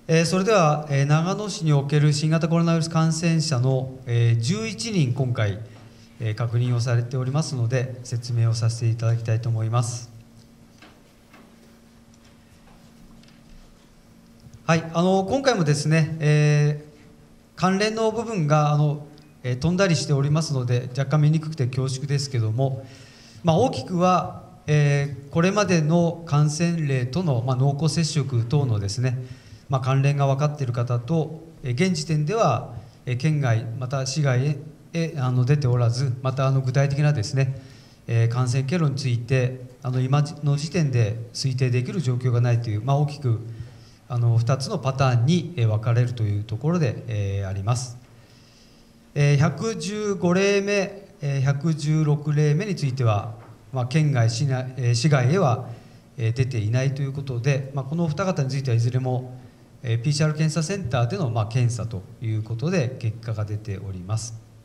それでは、長野市における新型コロナウイルス感染者の、11人今回、確認をされておりますので説明をさせていただきたいと思います。はい、今回もですね、関連の部分が飛んだりしておりますので若干見にくくて恐縮ですけども、大きくは、これまでの感染例との、濃厚接触等のですね、関連が分かっている方と、現時点では、県外また市外へ出ておらず、また具体的なですね、感染経路について今の時点で推定できる状況がないという、大きく2つのパターンに分かれるというところであります。115例目、116例目については、県外、市外へは出ていないということで、このお二方についてはいずれも PCR 検査センターでの検査ということで結果が出ております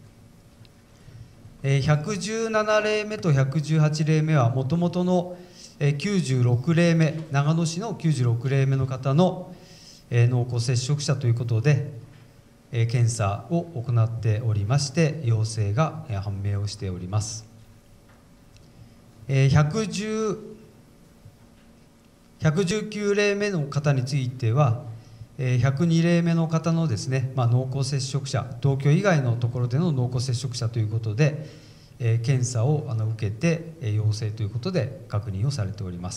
。117例目と118例目はもともとの96例目、長野市の96例目の方の濃厚接触者ということで検査を行っておりまして陽性が判明をしております。119例目の方については102例目の方のですね、濃厚接触者、東京以外のところでの濃厚接触者ということで検査を受けて陽性ということで確認をされております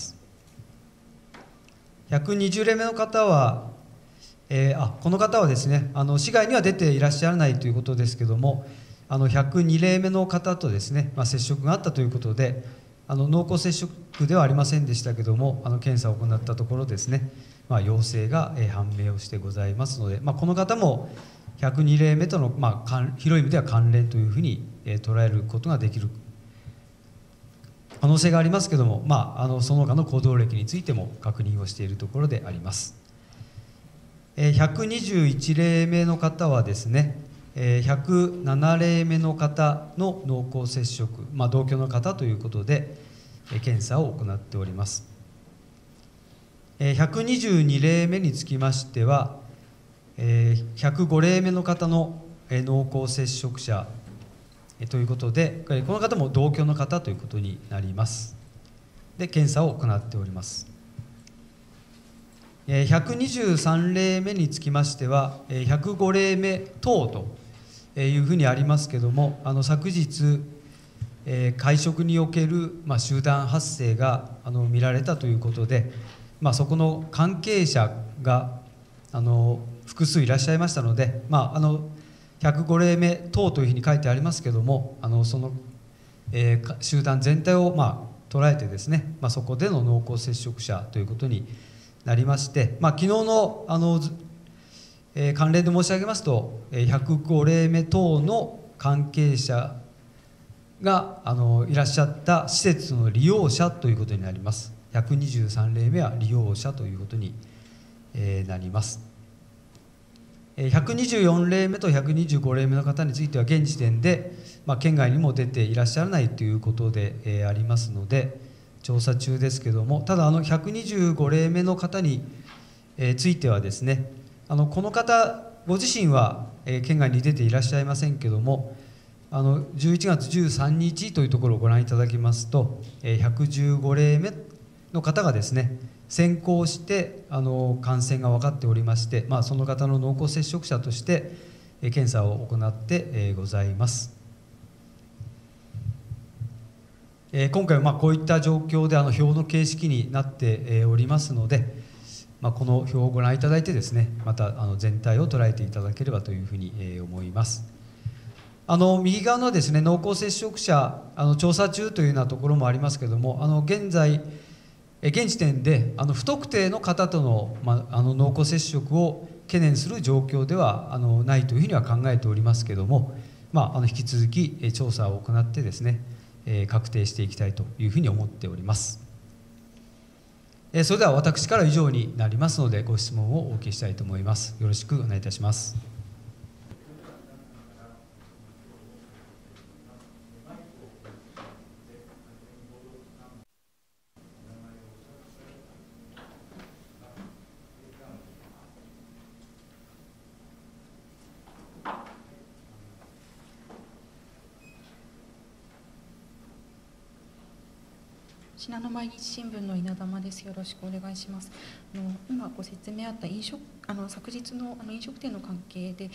。120例目の方は、この方はですね、市外には出ていらっしゃらないということですけども、102例目の方とですね、接触があったということで、濃厚接触ではありませんでしたけども、検査を行ったところですね、陽性が判明をしてございますので、この方も102例目との、広い意味では関連というふうに捉えることができる可能性がありますけども、その他の行動歴についても確認をしているところであります。121例目の方はですね、107例目の方の濃厚接触、同居の方ということで検査を行っております。122例目につきましては、105例目の方の濃厚接触者ということで、この方も同居の方ということになります。で、検査を行っております。123例目につきましては、105例目等というふうにありますけれども、昨日、会食における集団発生が見られたということで、そこの関係者が複数いらっしゃいましたので、105例目等というふうに書いてありますけれども、その、集団全体を捉えてですね、そこでの濃厚接触者ということになりまして、昨日の関連で申し上げますと、105例目等の関係者がいらっしゃった施設の利用者ということになります。123例目は利用者ということになります。124例目と125例目の方については現時点で、県外にも出ていらっしゃらないということでありますので調査中ですけども、ただ125例目の方についてはですね、この方ご自身は県外に出ていらっしゃいませんけども、11月13日というところをご覧いただきますと、115例目の方がですね先行して感染が分かっておりまして、その方の濃厚接触者として検査を行ってございます。今回はこういった状況で表の形式になっておりますので、この表をご覧いただいてですね、また全体を捉えていただければというふうに思います。右側のですね濃厚接触者調査中というようなところもありますけれども、現時点で不特定の方との、濃厚接触を懸念する状況ではないというふうには考えておりますけれども、引き続き調査を行ってですね確定していきたいというふうに思っております。それでは私からは以上になりますのでご質問をお受けしたいと思います。よろしくお願いいたします。 信濃毎日新聞の稲玉です。よろしくお願いします。今ご説明あった昨日の飲食店の関係で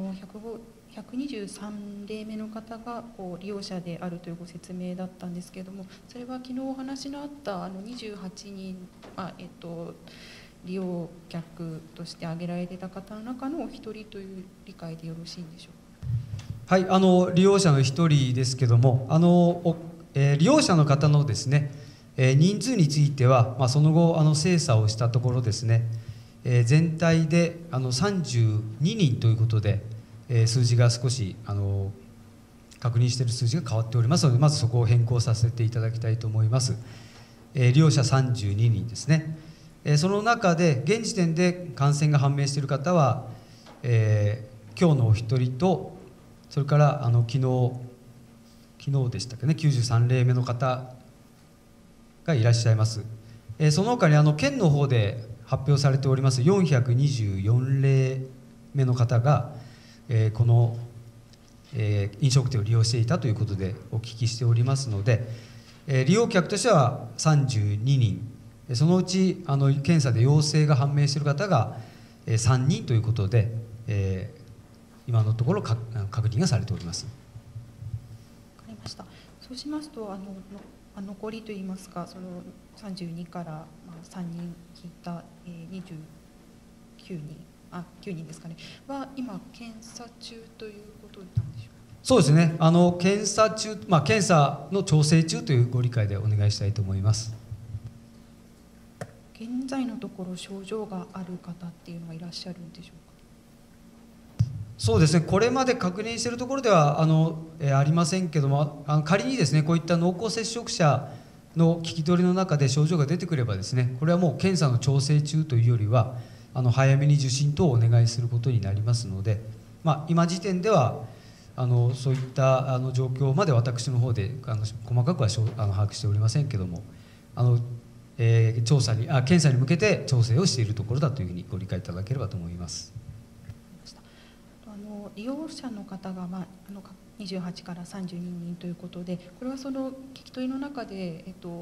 123例目の方が利用者であるというご説明だったんですけれども、それは昨日お話のあった28人、利用客として挙げられていた方の中のお一人という理解でよろしいんでしょうか。 はい、利用者の一人ですけども、利用者の方のですね、人数については、その後精査をしたところですね、全体で32人ということで、数字が少し確認している数字が変わっておりますので、まずそこを変更させていただきたいと思います。利用者32人ですね。その中で現時点で感染が判明している方は、今日のお一人と、それから昨日でしたっけね、93例目の方がいらっしゃいます。その他に県の方で発表されております424例目の方が、この、飲食店を利用していたということでお聞きしておりますので、利用客としては32人、そのうち検査で陽性が判明している方が3人ということで、今のところ確認がされております。 わかりました。そうしますと残りといいますか、その32から3人引いた29人9人ですかねは今検査中ということなんでしょうか。 そうですね、検査中、検査の調整中というご理解でお願いしたいと思います。 現在のところ症状がある方っていうのはいらっしゃるんでしょうか。 そうですね、これまで確認しているところではありませんけども、仮にですね、こういった濃厚接触者の聞き取りの中で症状が出てくればですね、これはもう検査の調整中というよりは早めに受診等をお願いすることになりますので、今時点ではそういった状況まで私の方で細かくは把握しておりませんけども、検査に向けて調整をしているところだというふうにご理解いただければと思います。 利用者の方が28から32人ということで、これはその聞き取りの中で、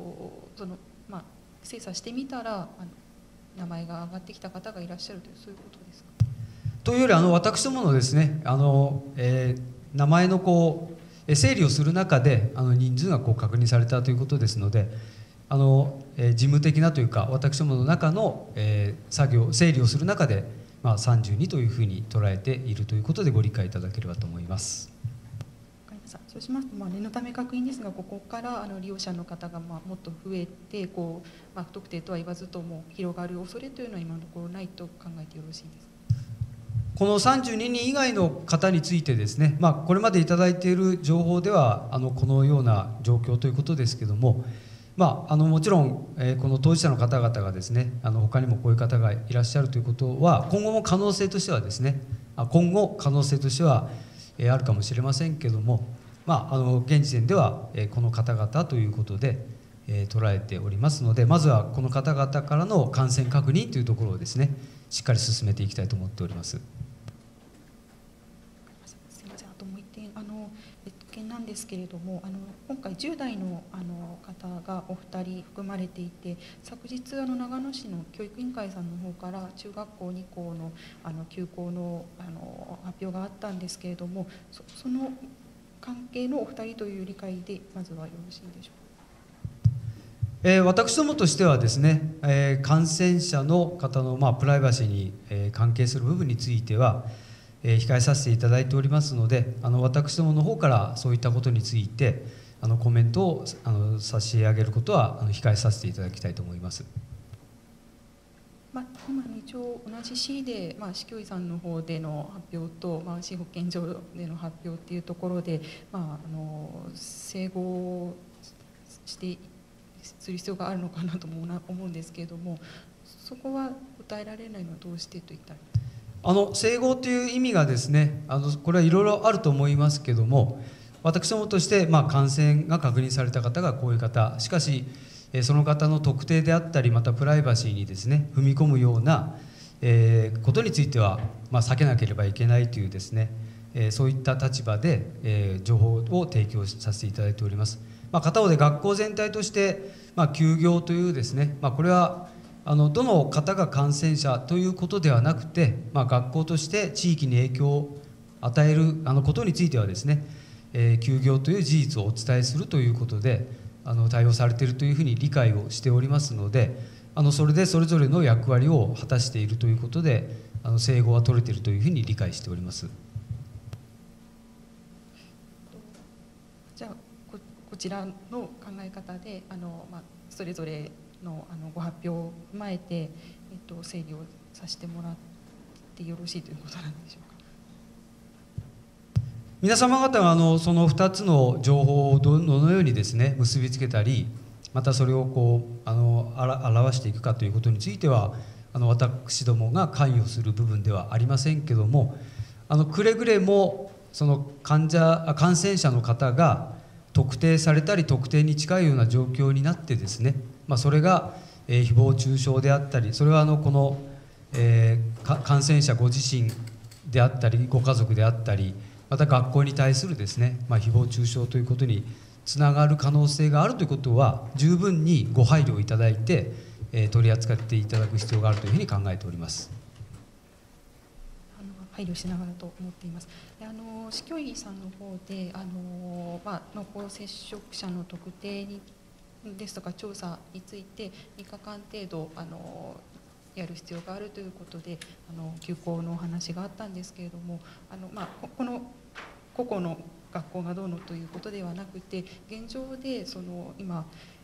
精査してみたら名前が上がってきた方がいらっしゃるという、そういうことですか。 というより私どものですね、名前の整理をする中で人数が確認されたということですので、事務的なというか私どもの中の整理をする中で32というふうに捉えているということでご理解いただければと思います。 わかりました。そうしますと、念のため確認ですが、ここから利用者の方がもっと増えて不特定とは言わずとも広がる恐れというのは今のところないと考えてよろしいですか。 この32人以外の方についてですね、これまでいただいている情報ではこのような状況ということですけども、もちろん、この当事者の方々がですね、他にもこういう方がいらっしゃるということは今後可能性としてはあるかもしれませんけども、現時点ではこの方々ということで捉えておりますので、まずはこの方々からの感染確認というところをですね、しっかり進めていきたいと思っております。 すみません、あともう一点別件なんですけれども、今回10代の方がお二人含まれていて、昨日長野市の教育委員会さんの方から中学校2校の休校の発表があったんですけれども、その関係のお二人という理解でまずはよろしいでしょうか。 私どもとしてはですね、感染者の方のプライバシーに関係する部分については控えさせていただいておりますので、私どもの方からそういったことについてコメントを差し上げることは控えさせていただきたいと思います。 今一応同じ市で、市教委さんの方での発表と、市保健所での発表っていうところで、整合してする必要があるのかなとも思うんですけれども、そこは答えられないのはどうしてといったら。 整合という意味がですね、これはいろいろあると思いますけども、私どもとして、感染が確認された方がこういう方、しかしその方の特定であったりまたプライバシーにですね踏み込むような、ことについては、避けなければいけないというですね、そういった立場で、情報を提供させていただいております。 片方で学校全体として、休業というですね、これはどの方が感染者ということではなくて、学校として地域に影響を与えることについてはですね、休業という事実をお伝えするということで対応されているというふうに理解をしておりますので、それでそれぞれの役割を果たしているということで整合は取れているというふうに理解しております。 じゃあこちらの考え方でそれぞれのご発表を踏まえて、整理をさせてもらってよろしいということなんでしょうか。 皆様方がその2つの情報をどのようにですね結びつけたり、またそれを表していくかということについては私どもが関与する部分ではありませんけども、くれぐれもその感染者の方が特定されたり特定に近いような状況になってですね、それが誹謗中傷であったり、それはこの感染者ご自身であったりご家族であったり、また学校に対するですね、誹謗中傷ということにつながる可能性があるということは十分にご配慮いただいて、取り扱っていただく必要があるというふうに考えております。 配慮しながらと思っています。で市教委さんの方で濃厚接触者の特定ですとか調査について3日間程度やる必要があるということで休校のお話があったんですけれども、この個々の学校がどうのということではなくて、現状で今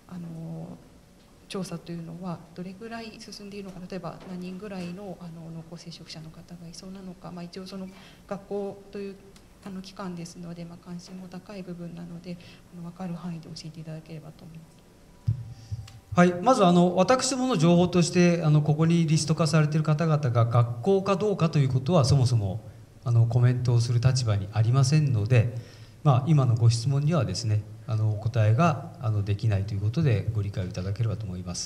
調査というのはどれぐらい進んでいるのか、例えば何人ぐらいの濃厚接触者の方がいそうなのか、一応その学校という機関ですので、関心も高い部分なので分かる範囲で教えていただければと思います。 はい、まず私どもの情報としてここにリスト化されている方々が学校かどうかということはそもそもコメントをする立場にありませんので、今のご質問にはですねお答えができないということでご理解をいただければと思います。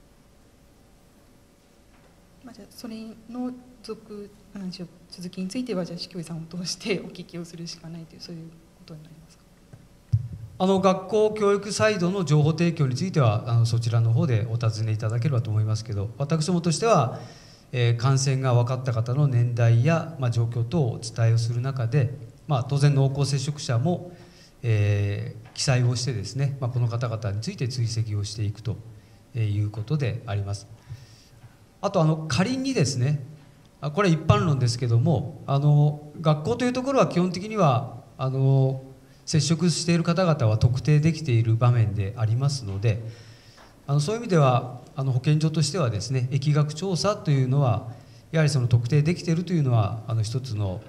じゃあそれの続きについてはじゃあ市教委さんを通してお聞きをするしかないという、そういうことになりますか。 学校教育サイドの情報提供についてはそちらの方でお尋ねいただければと思いますけど、私どもとしては、感染が分かった方の年代や、状況等をお伝えをする中で、当然濃厚接触者も、記載をしてですね、この方々について追跡をしていくということであります。あと仮にですね、これは一般論ですけども学校というところは基本的には接触している方々は特定できている場面でありますので、そういう意味では保健所としてはですね疫学調査というのはやはりその特定できているというのは一つの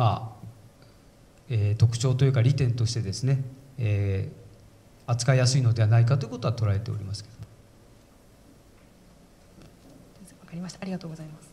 特徴というか利点としてですね、扱いやすいのではないかということは捉えておりますけど。 わかりました。ありがとうございます。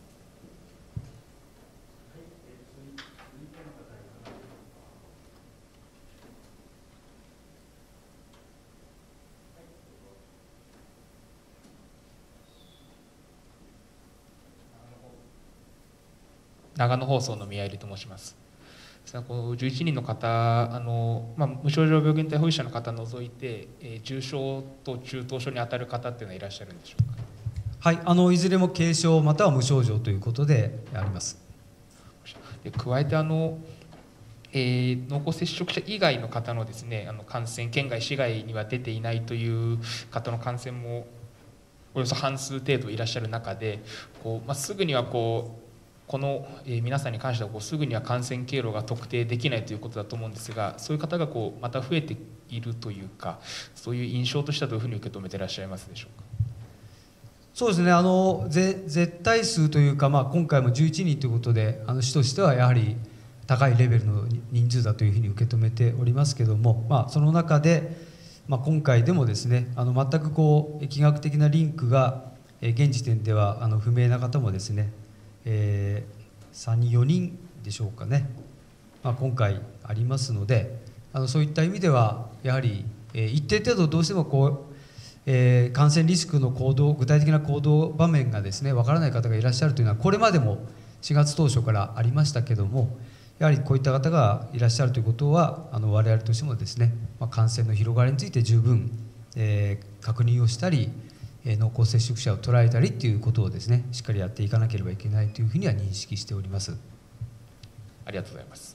長野放送の宮入と申します。11人の方無症状病原体保有者の方を除いて、重症と中等症に当たる方っていうのはいらっしゃるんでしょうか。 はい、いずれも軽症または無症状ということであります。 で加えて濃厚接触者以外の方のですね感染、県外市外には出ていないという方の感染もおよそ半数程度いらっしゃる中で、すぐにはこの皆さんに関してはすぐには感染経路が特定できないということだと思うんですが、そういう方がまた増えているというか、そういう印象としてはどういうふうに受け止めていらっしゃいますでしょうか。 そうですね、絶対数というか、今回も11人ということで市としてはやはり高いレベルの人数だというふうに受け止めておりますけども、その中で、今回でもですね全く疫学的なリンクが現時点では不明な方もですね3人4人でしょうかね、今回ありますのでそういった意味ではやはり一定程度どうしても感染リスクの具体的な行動場面がですね分からない方がいらっしゃるというのはこれまでも4月当初からありましたけども、 やはりこういった方がいらっしゃるということは我々としてもですね、感染の広がりについて十分、確認をしたり、濃厚接触者を捉えたりということをですね、しっかりやっていかなければいけないというふうには認識しております。 ありがとうございます。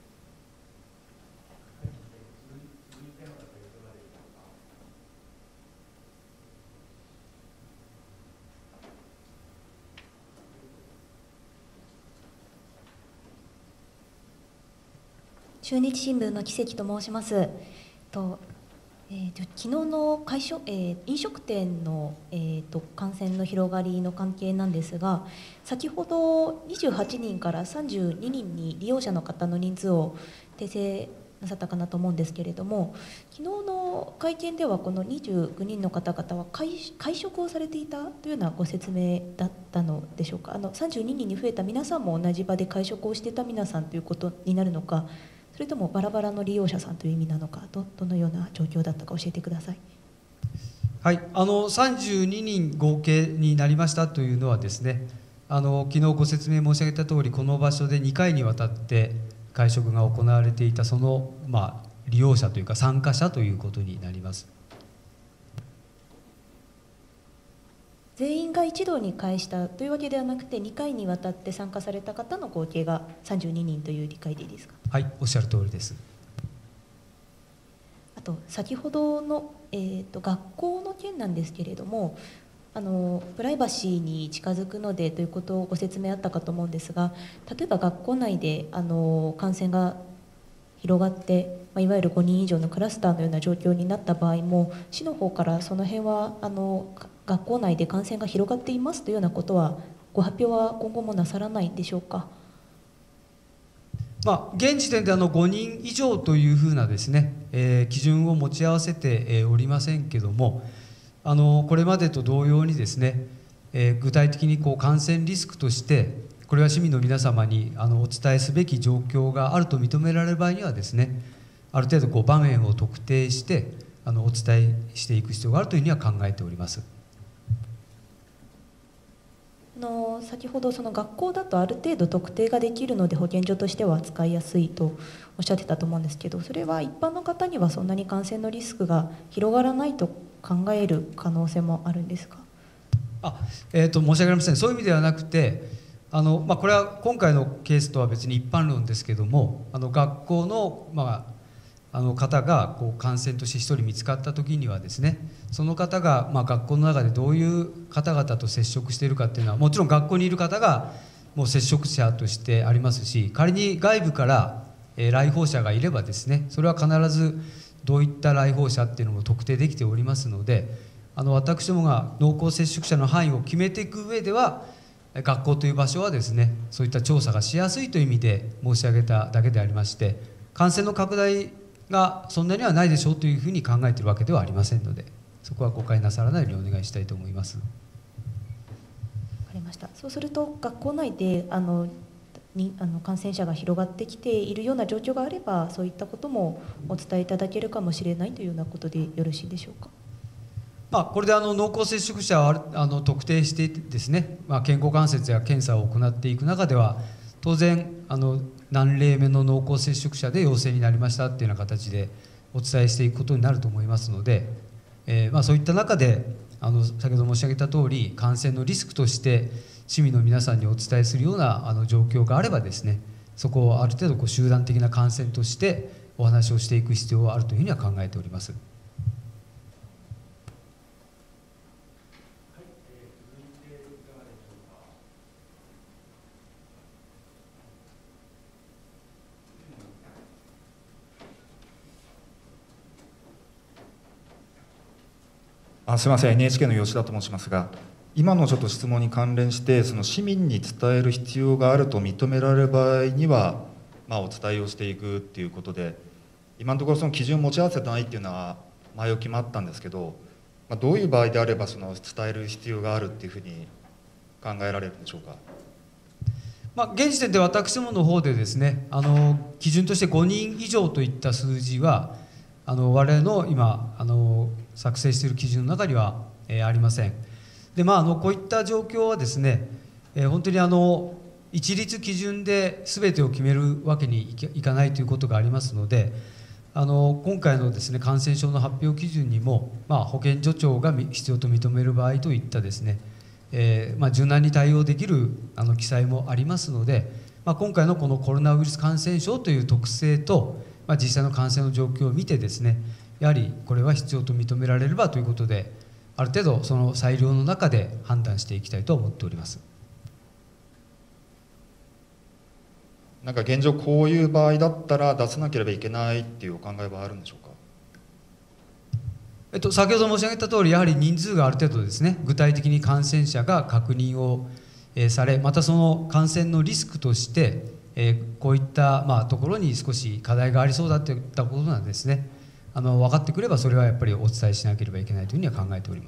中日新聞の木関と申します。昨日の飲食店の、感染の広がりの関係なんですが、先ほど28人から32人に利用者の方の人数を訂正なさったかなと思うんですけれども、昨日の会見ではこの29人の方々は会食をされていたというようなご説明だったのでしょうか。32人に増えた皆さんも同じ場で会食をしていた皆さんということになるのか、それともバラバラの利用者さんという意味なのか、どのような状況だったか教えてください。 はい、32人合計になりましたというのはですね、昨日ご説明申し上げた通り、この場所で2回にわたって会食が行われていたその、利用者というか参加者ということになります。 全員が一堂に会したというわけではなくて、2回にわたって参加された方の合計が32人という理解でいいですか。 はい、おっしゃる通りです。 あと先ほどの、学校の件なんですけれども、プライバシーに近づくのでということをご説明あったかと思うんですが、例えば学校内で感染が広がって、いわゆる5人以上のクラスターのような状況になった場合も、市の方からその辺は学校内で感染が広がっていますというようなことはご発表は今後もなさらないんでしょうか。 現時点で5人以上というふうなですね、基準を持ち合わせておりませんけども、これまでと同様にですね、具体的に感染リスクとしてこれは市民の皆様にお伝えすべき状況があると認められる場合にはですね、ある程度場面を特定してお伝えしていく必要があるというふうには考えております。 先ほどその学校だとある程度特定ができるので保健所としては扱いやすいとおっしゃってたと思うんですけど、それは一般の方にはそんなに感染のリスクが広がらないと考える可能性もあるんですか。 申し訳ありません。そういう意味ではなくて、これは今回のケースとは別に一般論ですけども、学校の、方が感染として1人見つかった時にはですね、その方が学校の中でどういう方々と接触しているかっていうのは、もちろん学校にいる方がもう接触者としてありますし、仮に外部から来訪者がいればですね、それは必ずどういった来訪者っていうのも特定できておりますので、私どもが濃厚接触者の範囲を決めていく上では、学校という場所はですね、そういった調査がしやすいという意味で申し上げただけでありまして、感染の拡大がそんなにはないでしょうというふうに考えているわけではありませんので、そこは誤解なさらないようにお願いしたいと思います。 わかりました。そうすると学校内で感染者が広がってきているような状況があれば、そういったこともお伝えいただけるかもしれないというようなことでよろしいでしょうか。 これで濃厚接触者を特定してですね、健康観察や検査を行っていく中では、当然何例目の濃厚接触者で陽性になりましたっていうような形でお伝えしていくことになると思いますので、そういった中で先ほど申し上げた通り、感染のリスクとして市民の皆さんにお伝えするような状況があればですね、そこをある程度集団的な感染としてお話をしていく必要があるというふうには考えております。 すみません、 NHK の吉田と申しますが、今のちょっと質問に関連して、その市民に伝える必要があると認められる場合には、お伝えをしていくっていうことで、今のところその基準を持ち合わせてないっていうのは前置きもあったんですけど、どういう場合であればその伝える必要があるっていうふうに考えられるんでしょうか。 現時点で私どもの方でですね、基準として5人以上といった数字は我々の今作成している基準の中には、ありません。でこういった状況はですね、本当に一律基準で全てを決めるわけにいかないということがありますので、今回のですね、感染症の発表基準にも、保健所長が必要と認める場合といったですね、柔軟に対応できる記載もありますので、今回のこのコロナウイルス感染症という特性と、実際の感染の状況を見てですね、やはりこれは必要と認められればということで、ある程度その裁量の中で判断していきたいと思っております。 なんか現状こういう場合だったら出さなければいけないっていうお考えはあるんでしょうか。 先ほど申し上げた通り、やはり人数がある程度ですね、具体的に感染者が確認をされ、またその感染のリスクとして、こういったところに少し課題がありそうだといったことなんですね、分かってくればそれはやっぱりお伝えしなければいけないというふうには考えております。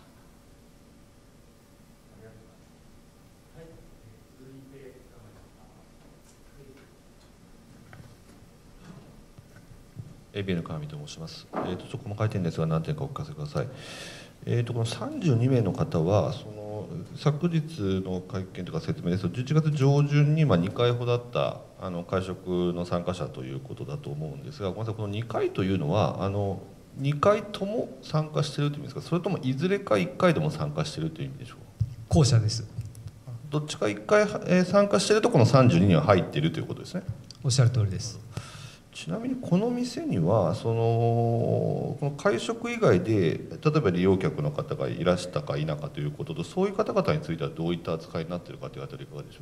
ABN 川見と申します。ちょっと細かい点ですが何点かお聞かせください。この32名の方は昨日の会見というか説明ですと11月上旬に2回ほどあった会食の参加者ということだと思うんですが、ごめんなさい、この2回というのは2回とも参加しているという意味ですか、それともいずれか1回でも参加しているという意味でしょうか。 後者です。 どっちか1回、参加しているとこの32には入っているということですね。 おっしゃる通りです。 ちなみにこの店にはこの会食以外で例えば利用客の方がいらしたか否かということと、そういう方々についてはどういった扱いになっているかというあたりいかがでしょ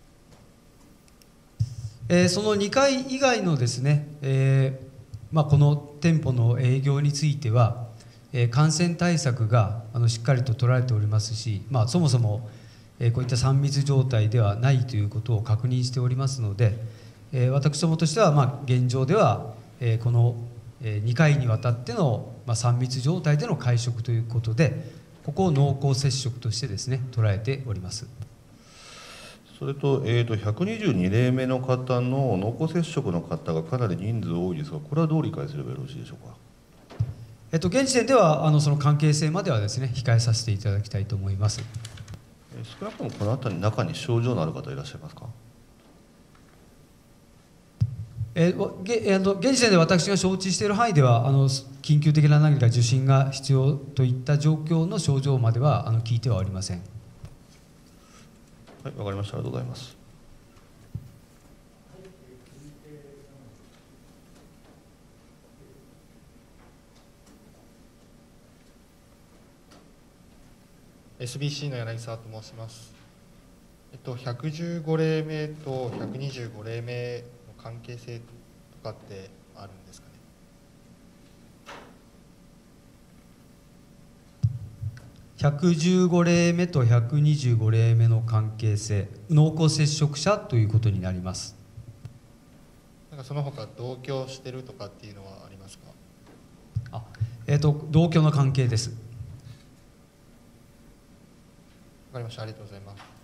うか。 その2回以外のですね、この店舗の営業については、感染対策がしっかりと取られておりますし、そもそもこういった3密状態ではないということを確認しておりますので、私どもとしては現状ではこの2回にわたっての3密状態での会食ということで、ここを濃厚接触としてですね捉えております。 それと、122例目の方の濃厚接触の方がかなり人数多いですが、これはどう理解すればよろしいでしょうか。 現時点ではその関係性まではですね控えさせていただきたいと思います。 少なくともこの辺り中に症状のある方いらっしゃいますか。 現時点で私が承知している範囲では緊急的な何か受診が必要といった状況の症状までは聞いてはおりません。 はい、わかりました。ありがとうございます。 SBC の柳沢と申します。115例目と125例目の関係性とかってあるんですかね。 115例目と125例目の関係性、濃厚接触者ということになります。 なんかその他同居してるとかっていうのはありますか。 同居の関係です。 わかりました。ありがとうございます。